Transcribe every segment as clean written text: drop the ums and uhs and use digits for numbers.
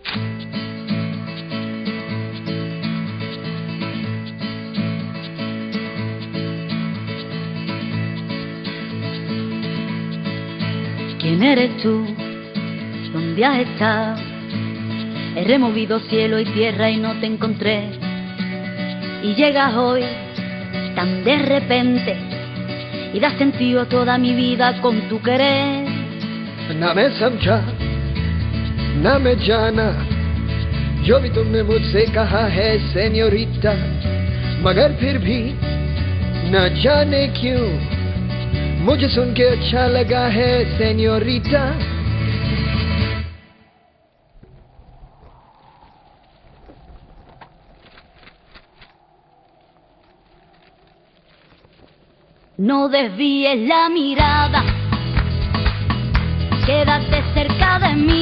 ¿Quién eres tú? ¿Dónde has estado? He removido cielo y tierra y no te encontré. Y llegas hoy tan de repente y das sentido a toda mi vida con tu querer. ना मैं समझा ना मैं जाना जो भी तुमने मुझसे कहा है सेन्योरिटा, मगर फिर भी न जाने क्यों मुझे सुन के अच्छा लगा है सेन्योरिटा। No desvíes la mirada, quédate cerca de mí.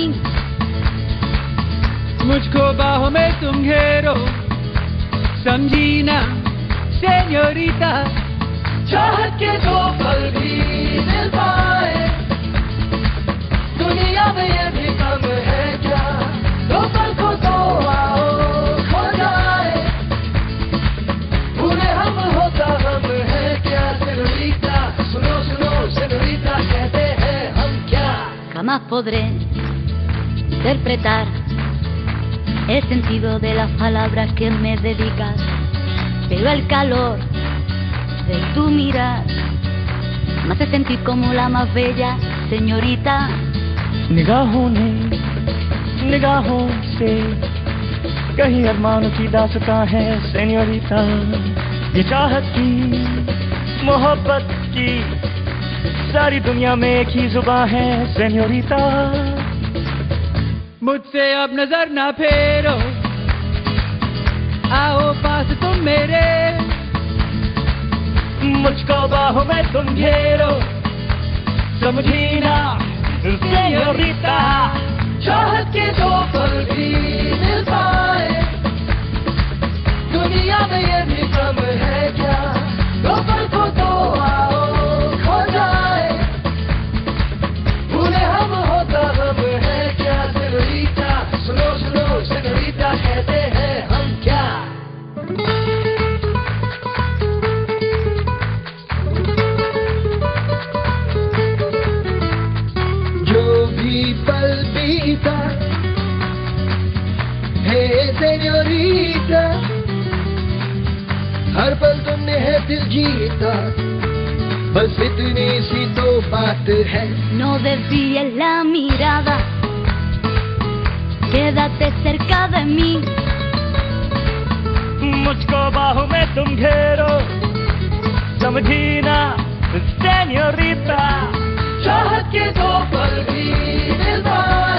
मुझको बाहों में तुम घेरो, समझी ना सेन्योरिटा। चाहत के दो पल भी मिल पाए, दुनिया में ये भी कम है क्या? दो पल को तो आओ खो जाए, पूरे हम होता हम है क्या? सेन्योरिटा सुनो सुनो सेन्योरिटा, कहते हैं हम क्या? Jamás podré interpretar el sentido de las palabras que me dedicas, pero el calor de tu mirar me hace sentir como la más bella señorita. निगाहों ने निगाहों से कहीं अरमानों की दास्तां है सेन्योरिटा। ये चाहत की मोहब्बत की सारी दुनिया में एक ही जुबान है सेन्योरिटा। मुझसे अब नजर ना फेरो, आओ पास तुम मेरे। मुझको बाहों में तुम घेरो, समझी ना सेन्योरिटा। चाहत के दो पल भी मिल पाए, दुनिया में ये भी कम है क्या? दो पल को तो आओ खो जाए, भूले हम होता हम है क्या? सेन्योरिटा सुनो सुनो सेन्योरिटा, कहते हैं हम क्या? जो भी पल बीता है सेन्योरिटा, हर पल तुमने है दिल जीता, बस इतनी सी तो बात है। No desvíes la mirada, quédate cerca de mí. मुझको बाहों में तुम घेरो, समझी ना सेन्योरिटा। चाहत के दो पल भी मिल पाए,